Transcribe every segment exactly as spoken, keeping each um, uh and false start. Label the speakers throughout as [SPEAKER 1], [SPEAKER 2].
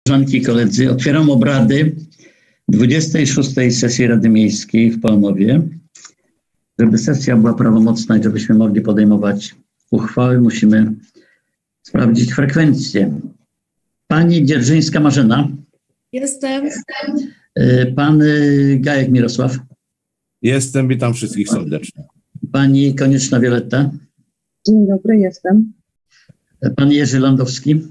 [SPEAKER 1] Koleżanki i koledzy, otwieram obrady dwudziestej szóstej sesji Rady Miejskiej w Polanowie. Żeby sesja była prawomocna i żebyśmy mogli podejmować uchwały, musimy sprawdzić frekwencję. Pani Dzierżyńska Marzena.
[SPEAKER 2] Jestem.
[SPEAKER 1] Pan Gajek Mirosław.
[SPEAKER 3] Jestem, witam wszystkich serdecznie.
[SPEAKER 1] Pani Konieczna Wioletta.
[SPEAKER 4] Dzień dobry, jestem.
[SPEAKER 1] Pan Jerzy Landowski.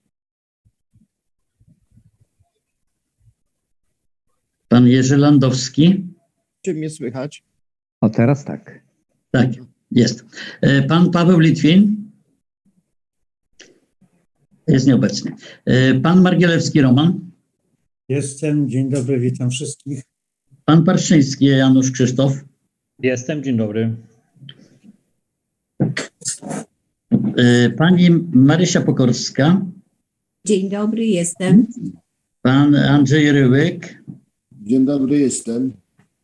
[SPEAKER 1] Pan Jerzy Landowski.
[SPEAKER 5] Czy mnie słychać?
[SPEAKER 6] O, teraz tak.
[SPEAKER 1] Tak, jest. Pan Paweł Litwin. Jest nieobecny. Pan Margielewski Roman.
[SPEAKER 7] Jestem, dzień dobry, witam wszystkich.
[SPEAKER 1] Pan Parszyński Janusz Krzysztof.
[SPEAKER 8] Jestem, dzień dobry.
[SPEAKER 1] Pani Marysia Pokorska.
[SPEAKER 2] Dzień dobry, jestem.
[SPEAKER 1] Pan Andrzej Ryłyk.
[SPEAKER 9] Dzień dobry, jestem.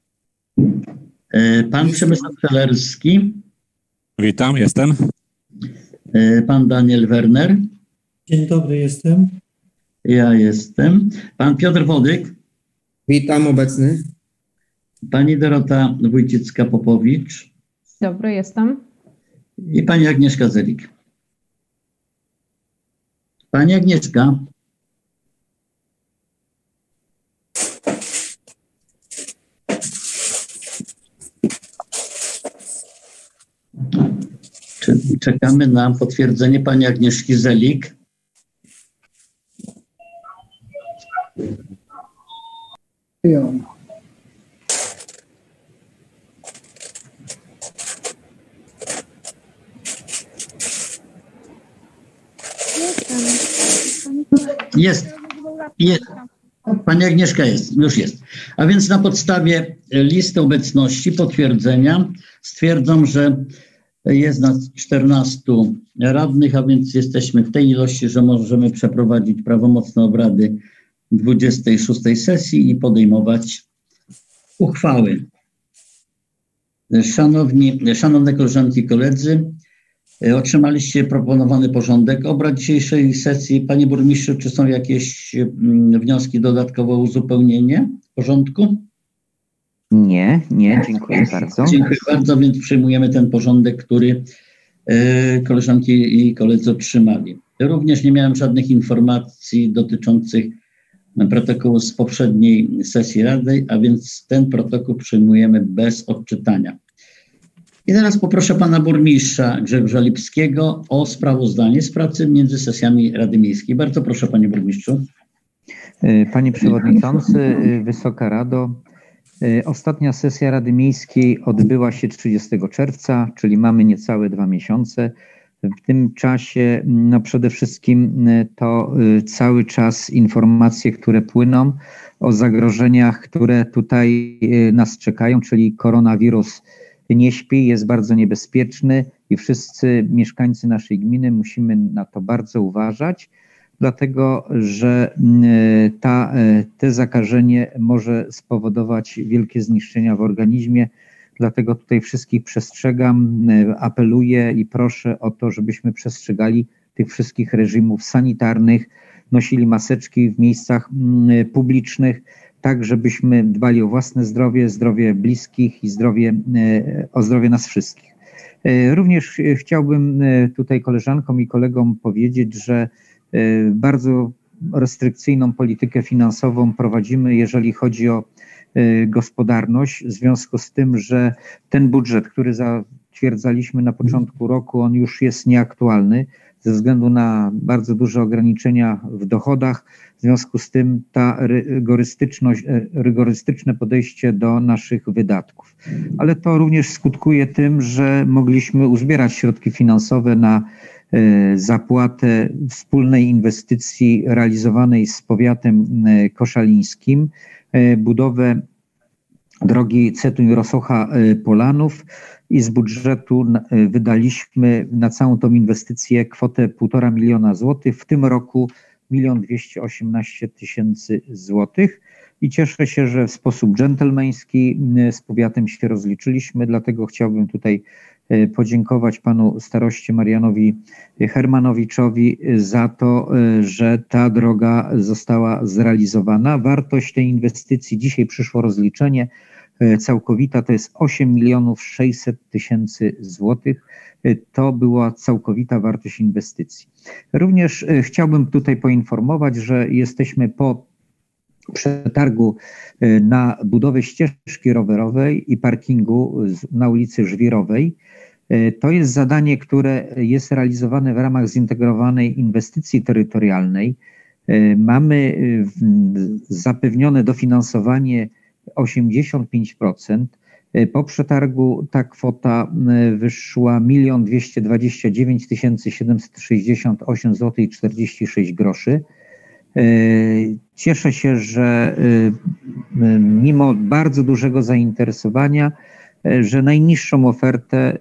[SPEAKER 1] Pan Przemysław Felerski.
[SPEAKER 3] Witam, jestem.
[SPEAKER 1] Pan Daniel Werner.
[SPEAKER 7] Dzień dobry, jestem.
[SPEAKER 1] Ja jestem. Pan Piotr Wodyk.
[SPEAKER 5] Witam, obecny.
[SPEAKER 1] Pani Dorota Wójcicka-Popowicz.
[SPEAKER 10] Dobry, jestem.
[SPEAKER 1] I pani Agnieszka Zelik. Pani Agnieszka. Czekamy na potwierdzenie pani Agnieszki Zelik.
[SPEAKER 4] Ja.
[SPEAKER 1] Jest. jest. Pani Agnieszka jest, już jest. A więc na podstawie listy obecności, potwierdzenia stwierdzam, że jest nas czternastu radnych, a więc jesteśmy w tej ilości, że możemy przeprowadzić prawomocne obrady dwudziestej szóstej sesji i podejmować uchwały. Szanowni, szanowne koleżanki i koledzy, otrzymaliście proponowany porządek obrad dzisiejszej sesji. Panie burmistrzu, czy są jakieś wnioski dodatkowe o uzupełnienie porządku?
[SPEAKER 6] Nie, nie, dziękuję bardzo.
[SPEAKER 1] Dziękuję bardzo, więc przyjmujemy ten porządek, który koleżanki i koledzy otrzymali. Również nie miałem żadnych informacji dotyczących protokołu z poprzedniej sesji Rady, a więc ten protokół przyjmujemy bez odczytania. I teraz poproszę pana burmistrza Grzegorza Lipskiego o sprawozdanie z pracy między sesjami Rady Miejskiej. Bardzo proszę, panie burmistrzu.
[SPEAKER 6] Panie przewodniczący, Wysoka Rado, ostatnia sesja Rady Miejskiej odbyła się trzydziestego czerwca, czyli mamy niecałe dwa miesiące. W tym czasie no przede wszystkim to cały czas informacje, które płyną o zagrożeniach, które tutaj nas czekają, czyli koronawirus nie śpi, jest bardzo niebezpieczny i wszyscy mieszkańcy naszej gminy musimy na to bardzo uważać, dlatego że ta, te zakażenie może spowodować wielkie zniszczenia w organizmie. Dlatego tutaj wszystkich przestrzegam, apeluję i proszę o to, żebyśmy przestrzegali tych wszystkich reżimów sanitarnych, nosili maseczki w miejscach publicznych, tak żebyśmy dbali o własne zdrowie, zdrowie bliskich i zdrowie, o zdrowie nas wszystkich. Również chciałbym tutaj koleżankom i kolegom powiedzieć, że bardzo restrykcyjną politykę finansową prowadzimy, jeżeli chodzi o gospodarność, w związku z tym, że ten budżet, który zatwierdzaliśmy na początku roku, on już jest nieaktualny ze względu na bardzo duże ograniczenia w dochodach. W związku z tym ta rygorystyczność, rygorystyczne podejście do naszych wydatków. Ale to również skutkuje tym, że mogliśmy uzbierać środki finansowe na zapłatę wspólnej inwestycji realizowanej z powiatem koszalińskim, budowę drogi Cetuń-Rosocha-Polanów i z budżetu wydaliśmy na całą tą inwestycję kwotę półtora miliona złotych, w tym roku milion dwieście osiemnaście tysięcy złotych i cieszę się, że w sposób dżentelmeński z powiatem się rozliczyliśmy, dlatego chciałbym tutaj podziękować panu staroście Marianowi Hermanowiczowi za to, że ta droga została zrealizowana. Wartość tej inwestycji, dzisiaj przyszło rozliczenie, całkowita to jest osiem milionów sześćset tysięcy złotych. To była całkowita wartość inwestycji. Również chciałbym tutaj poinformować, że jesteśmy po przetargu na budowę ścieżki rowerowej i parkingu na ulicy Żwirowej. To jest zadanie, które jest realizowane w ramach zintegrowanej inwestycji terytorialnej. Mamy zapewnione dofinansowanie osiemdziesiąt pięć procent. Po przetargu ta kwota wyszła milion dwieście dwadzieścia dziewięć tysięcy siedemset sześćdziesiąt osiem złotych i czterdzieści sześć groszy. Cieszę się, że mimo bardzo dużego zainteresowania, że najniższą ofertę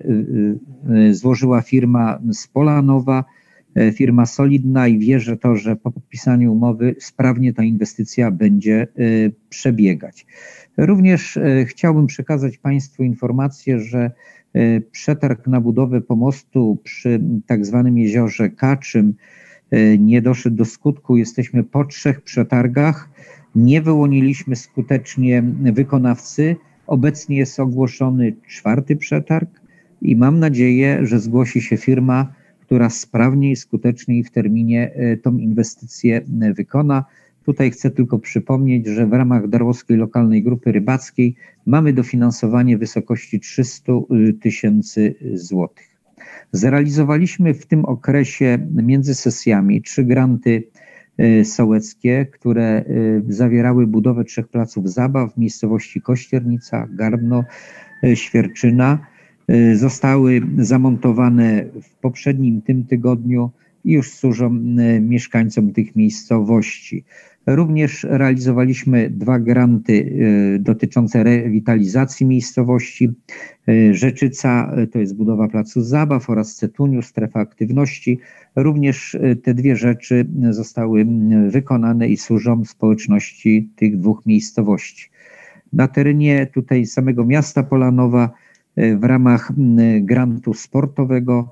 [SPEAKER 6] złożyła firma z Polanowa, firma solidna, i wierzę to, że po podpisaniu umowy sprawnie ta inwestycja będzie przebiegać. Również chciałbym przekazać Państwu informację, że przetarg na budowę pomostu przy tak zwanym jeziorze Kaczym nie doszedł do skutku. Jesteśmy po trzech przetargach. Nie wyłoniliśmy skutecznie wykonawcy. Obecnie jest ogłoszony czwarty przetarg i mam nadzieję, że zgłosi się firma, która sprawnie i skutecznie i w terminie tą inwestycję wykona. Tutaj chcę tylko przypomnieć, że w ramach Darłowskiej Lokalnej Grupy Rybackiej mamy dofinansowanie w wysokości trzysta tysięcy złotych. Zrealizowaliśmy w tym okresie między sesjami trzy granty sołeckie, które zawierały budowę trzech placów zabaw w miejscowości Kościernica, Garbno, Świerczyna. Zostały zamontowane w poprzednim tym tygodniu i już służą mieszkańcom tych miejscowości. Również realizowaliśmy dwa granty dotyczące rewitalizacji miejscowości. Rzeczyca to jest budowa placu zabaw oraz Cetuniu, strefa aktywności. Również te dwie rzeczy zostały wykonane i służą społeczności tych dwóch miejscowości. Na terenie tutaj samego miasta Polanowa w ramach grantu sportowego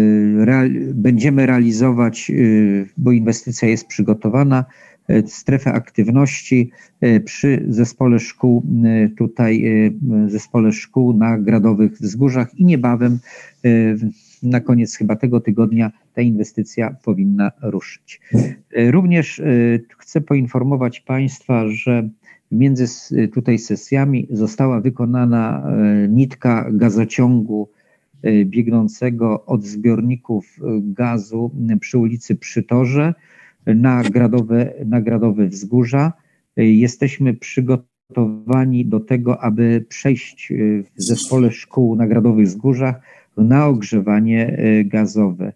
[SPEAKER 6] będziemy realizować, bo inwestycja jest przygotowana, strefę aktywności przy zespole szkół, tutaj zespole szkół na Gradowych Wzgórzach i niebawem na koniec chyba tego tygodnia ta inwestycja powinna ruszyć. Również chcę poinformować Państwa, że między tutaj sesjami została wykonana nitka gazociągu biegnącego od zbiorników gazu przy ulicy Przytorze na Gradowe, na Gradowe Wzgórza. Jesteśmy przygotowani do tego, aby przejść w zespole szkół na Gradowych Wzgórzach na ogrzewanie gazowe.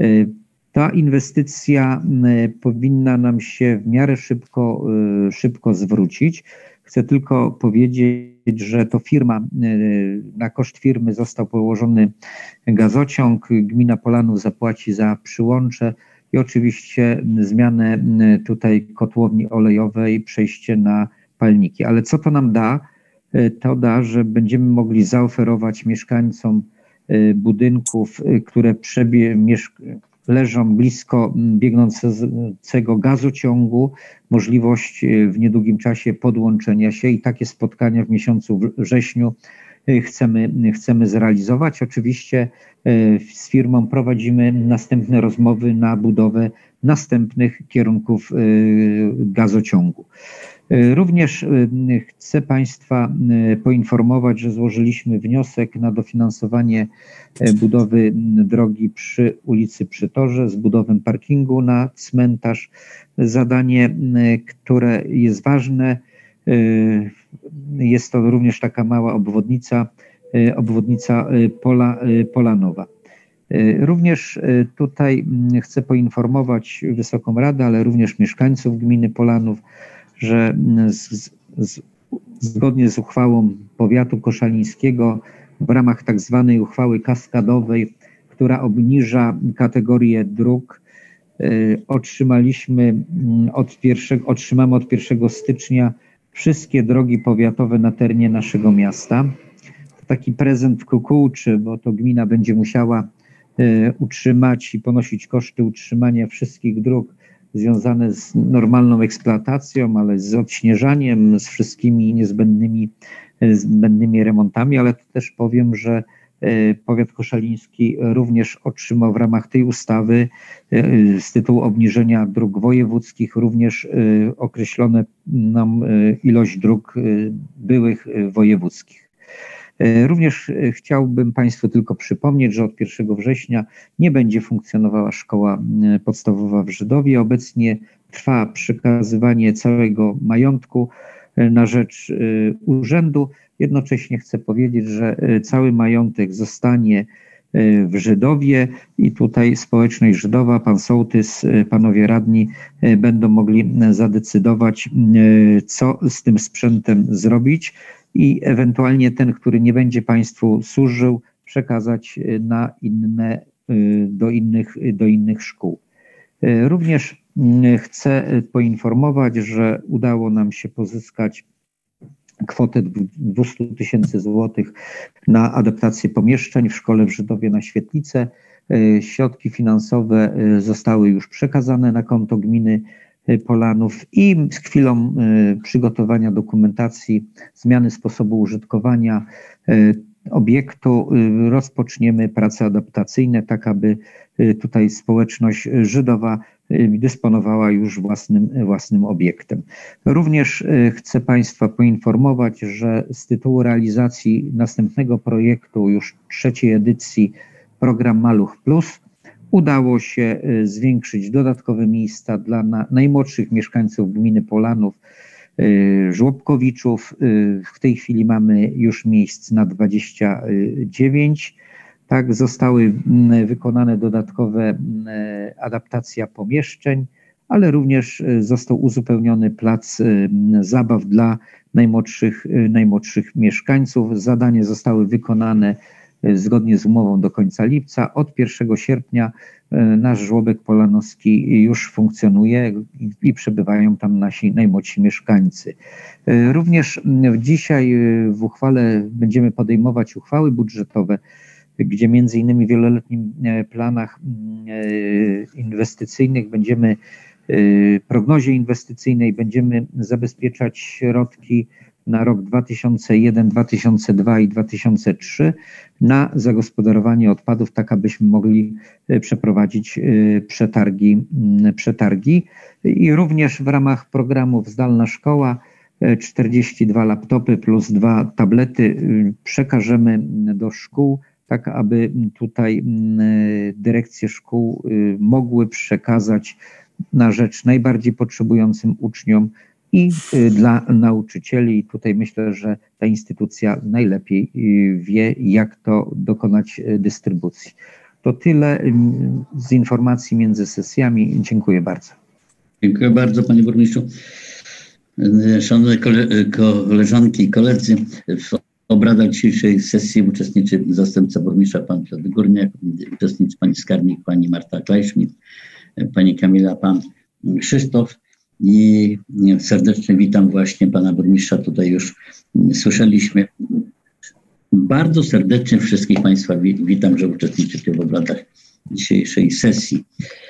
[SPEAKER 6] Ta inwestycja powinna nam się w miarę szybko, szybko zwrócić. Chcę tylko powiedzieć, że to firma, na koszt firmy został położony gazociąg, gmina Polanów zapłaci za przyłącze i oczywiście zmianę tutaj kotłowni olejowej, przejście na palniki. Ale co to nam da? To da, że będziemy mogli zaoferować mieszkańcom budynków, które przebie, leżą blisko biegnącego gazociągu, możliwość w niedługim czasie podłączenia się i takie spotkania w miesiącu wrześniu chcemy, chcemy zrealizować. Oczywiście z firmą prowadzimy następne rozmowy na budowę następnych kierunków gazociągu. Również chcę Państwa poinformować, że złożyliśmy wniosek na dofinansowanie budowy drogi przy ulicy Przytorze z budową parkingu na cmentarz. Zadanie, które jest ważne, jest to również taka mała obwodnica, obwodnica Pola, Polanowa. Również tutaj chcę poinformować Wysoką Radę, ale również mieszkańców gminy Polanów, że z, z, zgodnie z uchwałą powiatu koszalińskiego w ramach tak zwanej uchwały kaskadowej, która obniża kategorię dróg, y, otrzymaliśmy od pierwszego, otrzymamy od pierwszego stycznia wszystkie drogi powiatowe na terenie naszego miasta. taki prezent kukułczy, bo to gmina będzie musiała utrzymać i ponosić koszty utrzymania wszystkich dróg związane z normalną eksploatacją, ale z odśnieżaniem, z wszystkimi niezbędnymi, zbędnymi remontami, ale też powiem, że powiat koszaliński również otrzymał w ramach tej ustawy z tytułu obniżenia dróg wojewódzkich również określone nam ilość dróg byłych wojewódzkich. Również chciałbym Państwu tylko przypomnieć, że od pierwszego września nie będzie funkcjonowała szkoła podstawowa w Żydowie. Obecnie trwa przekazywanie całego majątku na rzecz urzędu. Jednocześnie chcę powiedzieć, że cały majątek zostanie w Żydowie i tutaj społeczność Żydowa, pan sołtys, panowie radni będą mogli zadecydować, co z tym sprzętem zrobić i ewentualnie ten, który nie będzie państwu służył, przekazać na inne, do innych, do innych szkół. Również chcę poinformować, że udało nam się pozyskać kwotę dwieście tysięcy złotych na adaptację pomieszczeń w szkole w Żydowie na Świetlicę. Środki finansowe zostały już przekazane na konto gminy Polanów i z chwilą przygotowania dokumentacji zmiany sposobu użytkowania obiektu rozpoczniemy prace adaptacyjne, tak aby tutaj społeczność żydowa dysponowała już własnym, własnym obiektem. Również chcę Państwa poinformować, że z tytułu realizacji następnego projektu, już trzeciej edycji, program Maluch Plus, udało się zwiększyć dodatkowe miejsca dla na, najmłodszych mieszkańców gminy Polanów, żłobkowiczów. W tej chwili mamy już miejsc na dwadzieścia dziewięć. Tak, zostały wykonane dodatkowe adaptacja pomieszczeń, ale również został uzupełniony plac zabaw dla najmłodszych, najmłodszych mieszkańców. Zadania zostały wykonane zgodnie z umową do końca lipca. Od pierwszego sierpnia nasz żłobek polanowski już funkcjonuje i przebywają tam nasi najmłodsi mieszkańcy. Również dzisiaj w uchwale będziemy podejmować uchwały budżetowe, gdzie między innymi w wieloletnim planach inwestycyjnych będziemy, prognozie inwestycyjnej będziemy zabezpieczać środki na rok dwa tysiące jeden, dwa tysiące dwa i dwa tysiące trzy na zagospodarowanie odpadów, tak abyśmy mogli przeprowadzić przetargi, przetargi. I również w ramach programów Zdalna Szkoła czterdzieści dwa laptopy plus dwa tablety przekażemy do szkół, tak aby tutaj dyrekcje szkół mogły przekazać na rzecz najbardziej potrzebującym uczniom i dla nauczycieli. I tutaj myślę, że ta instytucja najlepiej wie, jak to dokonać dystrybucji. To tyle z informacji między sesjami. Dziękuję bardzo.
[SPEAKER 1] Dziękuję bardzo, panie burmistrzu. Szanowne koleżanki i koledzy, w obradach dzisiejszej sesji uczestniczy zastępca burmistrza, pan Piotr Górniak, uczestniczy pani skarbnik, pani Marta Klejszmit, pani Kamila, pan Krzysztof. I serdecznie witam właśnie pana burmistrza, tutaj już słyszeliśmy. Bardzo serdecznie wszystkich państwa witam, że uczestniczycie w obradach dzisiejszej sesji.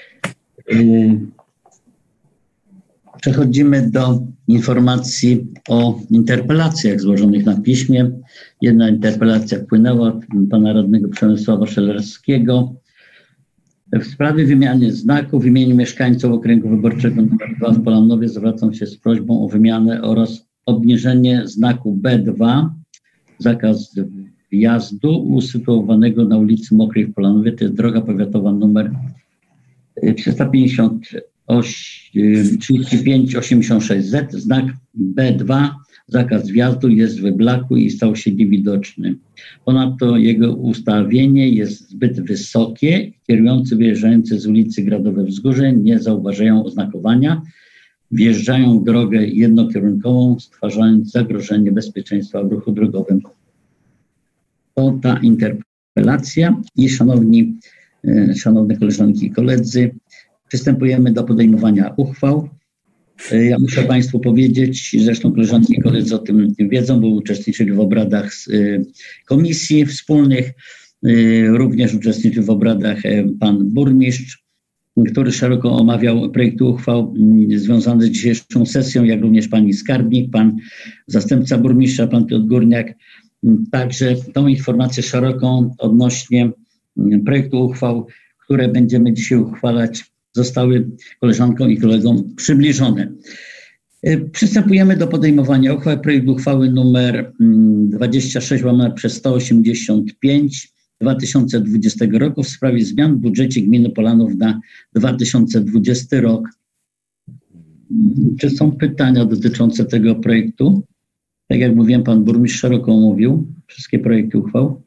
[SPEAKER 1] Przechodzimy do informacji o interpelacjach złożonych na piśmie. Jedna interpelacja wpłynęła od pana radnego Przemysława Szelerskiego w sprawie wymiany znaku. W imieniu mieszkańców okręgu wyborczego nr dwa w Polanowie zwracam się z prośbą o wymianę oraz obniżenie znaku B dwa, zakaz wjazdu, usytuowanego na ulicy Mokrej w Polanowie. To jest droga powiatowa numer trzysta pięćdziesiąt trzydzieści pięć osiemdziesiąt sześć Z. Znak B dwa, zakaz wjazdu, jest w wyblaku i stał się niewidoczny. Ponadto jego ustawienie jest zbyt wysokie. Kierujący wyjeżdżający z ulicy Gradowe Wzgórze nie zauważają oznakowania. Wjeżdżają w drogę jednokierunkową, stwarzając zagrożenie bezpieczeństwa w ruchu drogowym. To ta interpelacja. I szanowni, szanowne koleżanki i koledzy, przystępujemy do podejmowania uchwał. Ja muszę Państwu powiedzieć, zresztą koleżanki i koledzy o tym wiedzą, bo uczestniczyli w obradach komisji wspólnych, również uczestniczył w obradach pan burmistrz, który szeroko omawiał projekty uchwał związane z dzisiejszą sesją, jak również pani skarbnik, pan zastępca burmistrza, pan Piotr Górniak. Także tą informację szeroką odnośnie projektu uchwał, które będziemy dzisiaj uchwalać, zostały koleżankom i kolegom przybliżone. Przystępujemy do podejmowania uchwały. Projekt uchwały numer dwadzieścia sześć łamane przez sto osiemdziesiąt pięć dwa tysiące dwudziestego roku w sprawie zmian w budżecie gminy Polanów na dwa tysiące dwudziesty rok. Czy są pytania dotyczące tego projektu? Tak jak mówiłem, pan burmistrz szeroko omówił wszystkie projekty uchwał.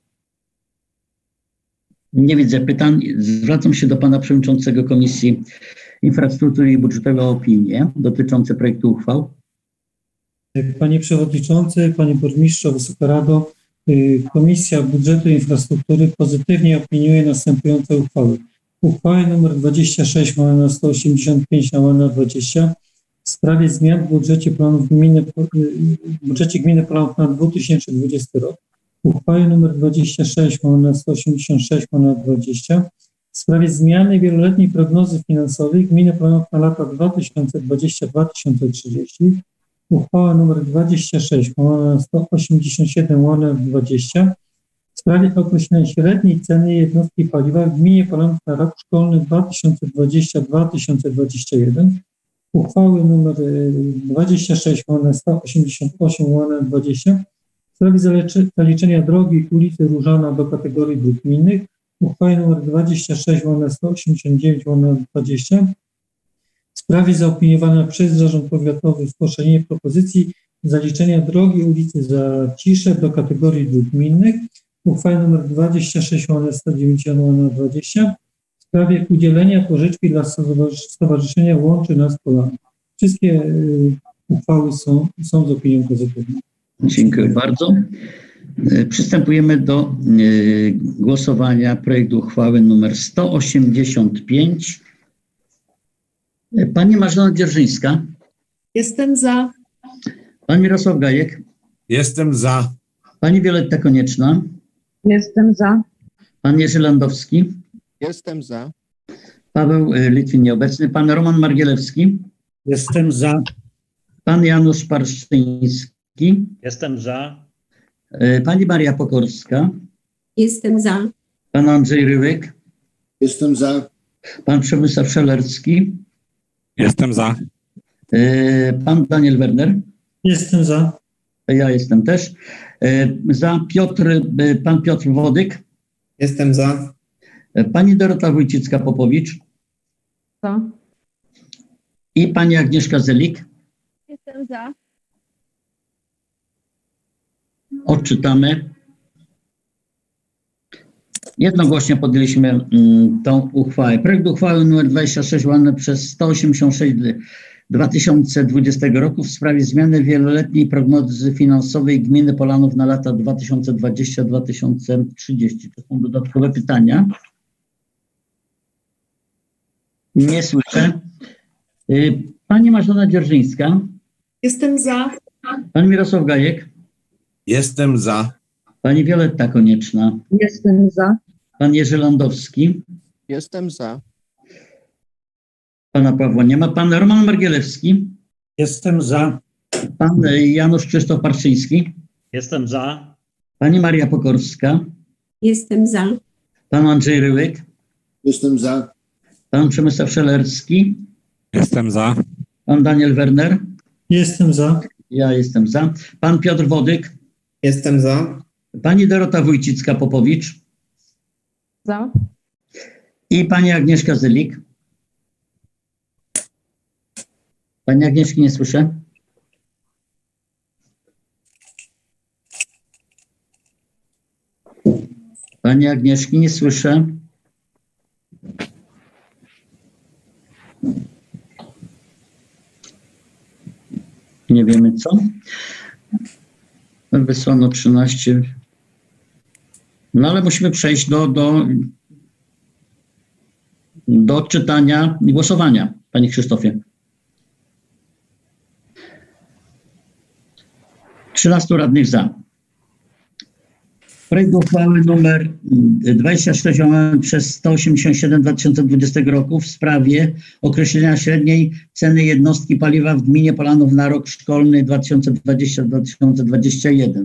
[SPEAKER 1] Nie widzę pytań. Zwracam się do pana przewodniczącego Komisji Infrastruktury i Budżetowej o opinię dotyczące projektu uchwał.
[SPEAKER 7] Panie Przewodniczący, Panie Burmistrzu, Wysoka Rado, Komisja Budżetu i Infrastruktury pozytywnie opiniuje następujące uchwały. Uchwała nr dwadzieścia sześć łamane na sto osiemdziesiąt pięć łamane na dwadzieścia w sprawie zmian w budżecie planów gminy, w budżecie gminy Polanów na dwa tysiące dwudziesty rok. Uchwała nr dwadzieścia sześć łamane na sto osiemdziesiąt sześć łamane na dwadzieścia w sprawie zmiany wieloletniej prognozy finansowej gminy Polanów na lata dwa tysiące dwudziesty do dwa tysiące trzydziestego. Uchwała nr dwadzieścia sześć łamane na sto osiemdziesiąt siedem łamane na dwadzieścia w sprawie określenia średniej ceny jednostki paliwa w gminie Polanów na rok szkolny dwa tysiące dwudziesty do dwa tysiące dwudziestego pierwszego. Uchwały nr dwadzieścia sześć łamane na sto osiemdziesiąt osiem łamane na dwadzieścia w sprawie zaliczenia drogi ulicy Różana do kategorii dróg gminnych. Uchwała nr dwadzieścia sześć łamane na sto osiemdziesiąt dziewięć łamane na dwadzieścia w sprawie zaopiniowania przez Zarząd Powiatowy zgłoszenie propozycji zaliczenia drogi ulicy Zacisze do kategorii dróg gminnych. Uchwała nr dwadzieścia sześć łamane na sto dziewięćdziesiąt łamane na dwadzieścia w sprawie udzielenia pożyczki dla Stowarzyszenia Łączy Nas Polanów. Wszystkie y, uchwały są, są z opinią pozytywną.
[SPEAKER 1] Dziękuję bardzo. Przystępujemy do y, głosowania projektu uchwały nr sto osiemdziesiąt pięć. Pani Marzena Dzierżyńska.
[SPEAKER 2] Jestem za.
[SPEAKER 1] Pan Mirosław Gajek.
[SPEAKER 3] Jestem za.
[SPEAKER 1] Pani Wioletta Konieczna.
[SPEAKER 4] Jestem za.
[SPEAKER 1] Pan Jerzy Landowski.
[SPEAKER 5] Jestem za.
[SPEAKER 1] Paweł Litwin nieobecny. Pan Roman Margielewski.
[SPEAKER 7] Jestem za.
[SPEAKER 1] Pan Janusz Parszczyński.
[SPEAKER 8] Jestem za.
[SPEAKER 1] Pani Maria Pokorska.
[SPEAKER 2] Jestem za.
[SPEAKER 1] Pan Andrzej Ryłyk.
[SPEAKER 9] Jestem za.
[SPEAKER 1] Pan Przemysław Szelerski.
[SPEAKER 3] Jestem za.
[SPEAKER 1] Pan Daniel Werner.
[SPEAKER 7] Jestem za.
[SPEAKER 1] Ja jestem też. Za Piotr, pan Piotr Wodyk.
[SPEAKER 5] Jestem za.
[SPEAKER 1] Pani Dorota Wójcicka-Popowicz.
[SPEAKER 2] Za.
[SPEAKER 1] I pani Agnieszka Zelik.
[SPEAKER 2] Jestem za.
[SPEAKER 1] Odczytamy. Jednogłośnie podjęliśmy mm, tą uchwałę. Projekt uchwały nr dwadzieścia sześć łamane przez sto osiemdziesiąt sześć dwa tysiące dwudziestego roku w sprawie zmiany wieloletniej prognozy finansowej gminy Polanów na lata dwa tysiące dwudziesty do dwa tysiące trzydziestego. To są dodatkowe pytania. Nie słyszę. Pani Marzena Dzierżyńska.
[SPEAKER 2] Jestem za.
[SPEAKER 1] Pan Mirosław Gajek.
[SPEAKER 3] Jestem za.
[SPEAKER 1] Pani Wioletta Konieczna.
[SPEAKER 4] Jestem za.
[SPEAKER 1] Pan Jerzy Landowski.
[SPEAKER 5] Jestem za.
[SPEAKER 1] Pana Pawła nie ma. Pan Roman Margielewski.
[SPEAKER 7] Jestem za.
[SPEAKER 1] Pan Janusz Krzysztof Parszczyński.
[SPEAKER 8] Jestem za.
[SPEAKER 1] Pani Maria Pokorska.
[SPEAKER 2] Jestem za.
[SPEAKER 1] Pan Andrzej Ryłyk.
[SPEAKER 9] Jestem za.
[SPEAKER 1] Pan Przemysław Szelerski.
[SPEAKER 3] Jestem za.
[SPEAKER 1] Pan Daniel Werner.
[SPEAKER 7] Jestem za.
[SPEAKER 1] Ja jestem za. Pan Piotr Wodyk.
[SPEAKER 5] Jestem za.
[SPEAKER 1] Pani Dorota Wójcicka-Popowicz.
[SPEAKER 2] Za.
[SPEAKER 1] I pani Agnieszka Zelik. Pani Agnieszki nie słyszę. Pani Agnieszki nie słyszę. Nie wiemy co. Wysłano trzynaście. No ale musimy przejść do, do, do odczytania i głosowania, panie Krzysztofie. trzynastu radnych za. Projekt uchwały numer dwadzieścia sześć przez sto osiemdziesiąt siedem dwa tysiące dwudziestego roku w sprawie określenia średniej ceny jednostki paliwa w gminie Polanów na rok szkolny dwa tysiące dwudziesty do dwa tysiące dwudziestego pierwszego.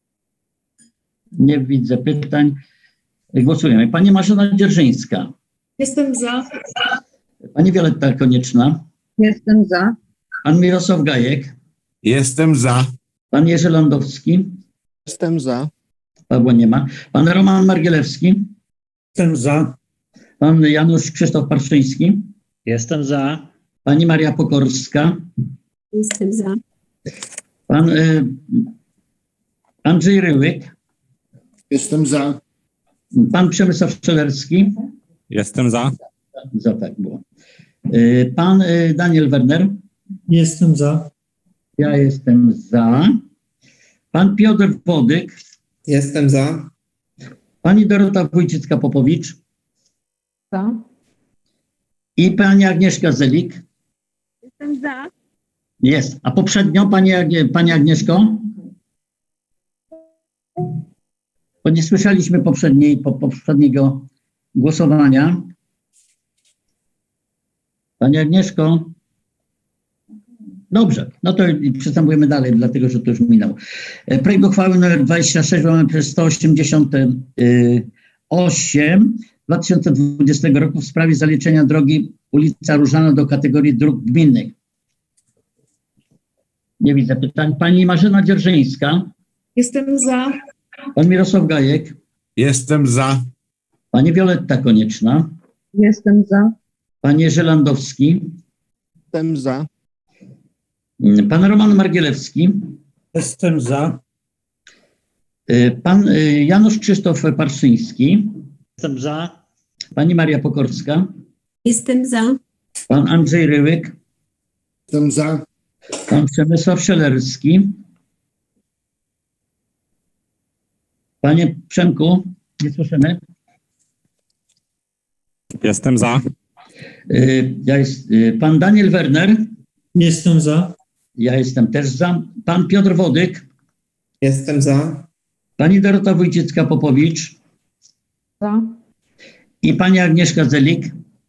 [SPEAKER 1] Nie widzę pytań. Głosujemy. Pani Marzena Dzierżyńska.
[SPEAKER 2] Jestem za.
[SPEAKER 1] Pani Wioletta Konieczna.
[SPEAKER 4] Jestem za.
[SPEAKER 1] Pan Mirosław Gajek.
[SPEAKER 3] Jestem za.
[SPEAKER 1] Pan Jerzy Landowski.
[SPEAKER 5] Jestem za.
[SPEAKER 1] Pawła nie ma. Pan Roman Margielewski.
[SPEAKER 7] Jestem za.
[SPEAKER 1] Pan Janusz Krzysztof Parszyński.
[SPEAKER 8] Jestem za.
[SPEAKER 1] Pani Maria Pokorska.
[SPEAKER 2] Jestem za.
[SPEAKER 1] Pan y, Andrzej Ryłyk.
[SPEAKER 9] Jestem za.
[SPEAKER 1] Pan Przemysław Szczelerski.
[SPEAKER 3] Jestem za.
[SPEAKER 1] Za tak było. Y, pan y, Daniel Werner.
[SPEAKER 7] Jestem za.
[SPEAKER 1] Ja jestem za. Pan Piotr Wodyk.
[SPEAKER 5] Jestem za.
[SPEAKER 1] Pani Dorota Wójcicka-Popowicz.
[SPEAKER 2] Za.
[SPEAKER 1] I pani Agnieszka Zelik.
[SPEAKER 2] Jestem za.
[SPEAKER 1] Jest. A poprzednio pani, Agnie, pani Agnieszko? Bo nie słyszeliśmy poprzedniej, po, poprzedniego głosowania. Pani Agnieszko? Dobrze, no to przystępujemy dalej, dlatego że to już minął. Projekt uchwały nr dwadzieścia sześć przez sto osiemdziesiąt osiem dwa tysiące dwudziestego roku w sprawie zaliczenia drogi ulica Różana do kategorii dróg gminnych. Nie widzę pytań. Pani Marzena Dzierżyńska.
[SPEAKER 2] Jestem za.
[SPEAKER 1] Pan Mirosław Gajek.
[SPEAKER 3] Jestem za.
[SPEAKER 1] Pani Wioletta Konieczna.
[SPEAKER 4] Jestem za.
[SPEAKER 1] Pan Jerzy Landowski.
[SPEAKER 5] Jestem za.
[SPEAKER 1] Pan Roman Margielewski.
[SPEAKER 7] Jestem za.
[SPEAKER 1] Pan Janusz Krzysztof Parszyński.
[SPEAKER 8] Jestem za.
[SPEAKER 1] Pani Maria Pokorska.
[SPEAKER 2] Jestem za.
[SPEAKER 1] Pan Andrzej Ryłyk.
[SPEAKER 9] Jestem za.
[SPEAKER 1] Pan Przemysław Szczelerski. Panie Przemku, nie słyszymy.
[SPEAKER 3] Jestem za.
[SPEAKER 1] Ja jest, pan Daniel Werner.
[SPEAKER 7] Jestem za.
[SPEAKER 1] Ja jestem też za. Pan Piotr Wodyk.
[SPEAKER 5] Jestem za.
[SPEAKER 1] Pani Dorota Wójcicka-Popowicz.
[SPEAKER 2] Za.
[SPEAKER 1] I pani Agnieszka Zelik.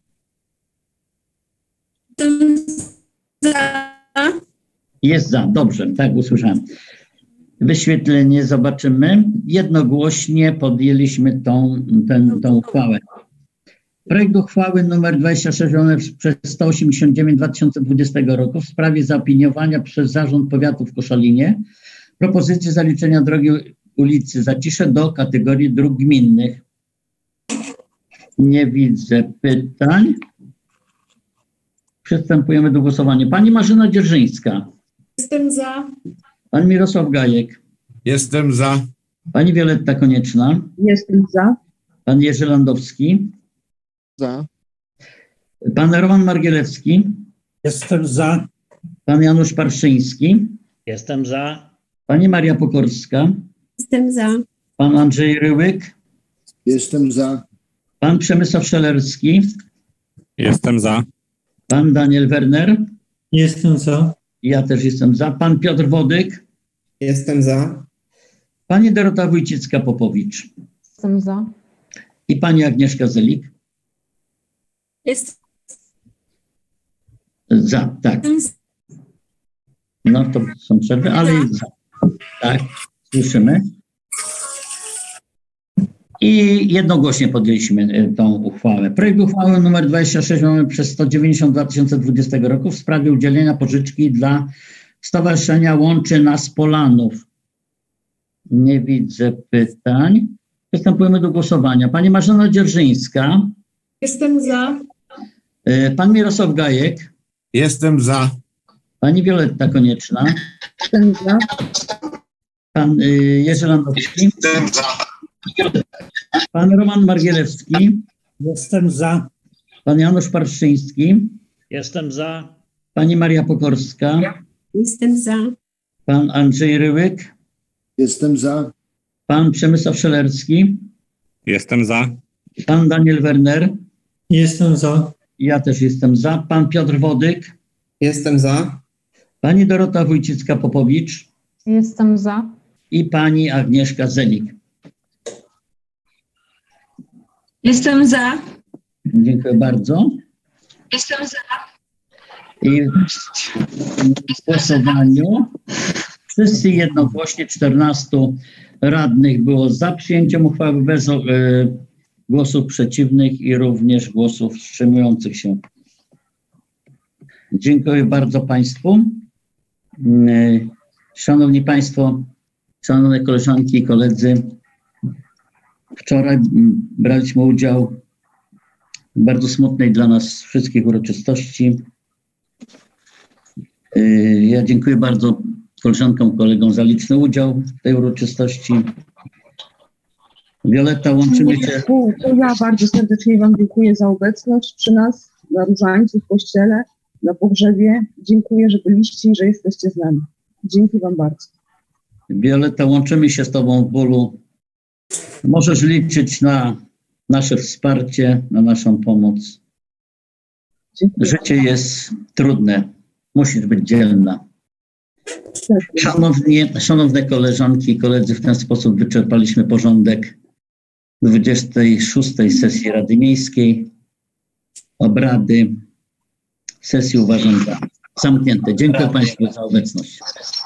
[SPEAKER 2] Jestem za.
[SPEAKER 1] Jest za. Dobrze, tak usłyszałem. Wyświetlenie zobaczymy. Jednogłośnie podjęliśmy tą, ten, tą uchwałę. Projekt uchwały nr dwadzieścia sześć przez sto osiemdziesiąt dziewięć dwa tysiące dwudziestego roku w sprawie zaopiniowania przez Zarząd Powiatu w Koszalinie propozycji zaliczenia drogi ulicy Zacisze do kategorii dróg gminnych. Nie widzę pytań. Przystępujemy do głosowania. Pani Marzena Dzierżyńska.
[SPEAKER 2] Jestem za.
[SPEAKER 1] Pan Mirosław Gajek.
[SPEAKER 3] Jestem za.
[SPEAKER 1] Pani Wioletta Konieczna.
[SPEAKER 4] Jestem za.
[SPEAKER 1] Pan Jerzy Landowski.
[SPEAKER 5] Za.
[SPEAKER 1] Pan Roman Margielewski.
[SPEAKER 7] Jestem za.
[SPEAKER 1] Pan Janusz Parszyński.
[SPEAKER 8] Jestem za.
[SPEAKER 1] Pani Maria Pokorska.
[SPEAKER 2] Jestem za.
[SPEAKER 1] Pan Andrzej Ryłyk.
[SPEAKER 9] Jestem za.
[SPEAKER 1] Pan Przemysław Szczelerski.
[SPEAKER 3] Jestem za.
[SPEAKER 1] Pan Daniel Werner.
[SPEAKER 7] Jestem za.
[SPEAKER 1] Ja też jestem za. Pan Piotr Wodyk.
[SPEAKER 5] Jestem za.
[SPEAKER 1] Pani Dorota Wójcicka-Popowicz.
[SPEAKER 2] Jestem za.
[SPEAKER 1] I pani Agnieszka Zelik.
[SPEAKER 2] Jestem
[SPEAKER 1] Za, tak. No to są przerwy, ale jest za. Tak, słyszymy. I jednogłośnie podjęliśmy tą uchwałę. Projekt uchwały nr dwadzieścia sześć mamy przez sto dziewięćdziesiąt dwa tysiące dwudziestego roku w sprawie udzielenia pożyczki dla Stowarzyszenia Łączy Nas Polanów. Nie widzę pytań. Przystępujemy do głosowania. Pani Marzena Dzierżyńska.
[SPEAKER 2] Jestem za.
[SPEAKER 1] Pan Mirosław Gajek.
[SPEAKER 3] Jestem za.
[SPEAKER 1] Pani Wioletta Konieczna.
[SPEAKER 4] Jestem za.
[SPEAKER 1] Pan Jerzy Landowski.
[SPEAKER 3] Jestem za.
[SPEAKER 1] Pan Roman Margielewski.
[SPEAKER 7] Jestem za.
[SPEAKER 1] Pan Janusz Parszyński.
[SPEAKER 8] Jestem za.
[SPEAKER 1] Pani Maria Pokorska.
[SPEAKER 2] Jestem za.
[SPEAKER 1] Pan Andrzej Ryłyk.
[SPEAKER 9] Jestem za.
[SPEAKER 1] Pan Przemysław Szczelerski.
[SPEAKER 3] Jestem za.
[SPEAKER 1] Pan Daniel Werner.
[SPEAKER 7] Jestem za.
[SPEAKER 1] Ja też jestem za. Pan Piotr Wodyk.
[SPEAKER 5] Jestem za.
[SPEAKER 1] Pani Dorota Wójcicka-Popowicz.
[SPEAKER 2] Jestem za.
[SPEAKER 1] I pani Agnieszka Zelik.
[SPEAKER 2] Jestem za.
[SPEAKER 1] Dziękuję bardzo.
[SPEAKER 2] Jestem za.
[SPEAKER 1] I w głosowaniu wszyscy jednogłośnie, czternastu radnych było za przyjęciem uchwały bez y, głosów przeciwnych i również głosów wstrzymujących się. Dziękuję bardzo Państwu. Y, Szanowni Państwo, szanowne koleżanki i koledzy, wczoraj braliśmy udział w bardzo smutnej dla nas wszystkich uroczystości. Ja dziękuję bardzo koleżankom, kolegom za liczny udział w tej uroczystości. Wioletta, łączymy się.
[SPEAKER 4] To ja bardzo serdecznie Wam dziękuję za obecność przy nas, na Różańcu, w kościele, na pogrzebie. Dziękuję, że byliście i że jesteście z nami. Dzięki Wam bardzo.
[SPEAKER 1] Wioletta, łączymy się z Tobą w bólu. Możesz liczyć na nasze wsparcie, na naszą pomoc.
[SPEAKER 4] Dziękuję.
[SPEAKER 1] Życie jest trudne. Musisz być dzielna. Szanowni, szanowne koleżanki i koledzy, w ten sposób wyczerpaliśmy porządek dwudziestej szóstej sesji Rady Miejskiej. Obrady sesji uważam za zamknięte. Dziękuję Państwu za obecność.